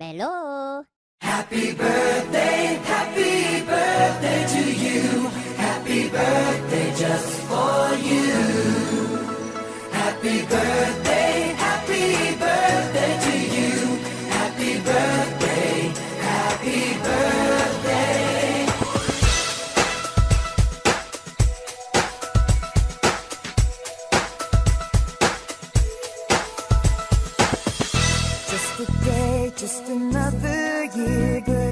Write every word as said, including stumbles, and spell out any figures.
Bello. Happy birthday, happy birthday to you. Happy birthday just for you. Happy birthday, happy birthday to you. Happy birthday, happy birthday. Just a day, just another year, but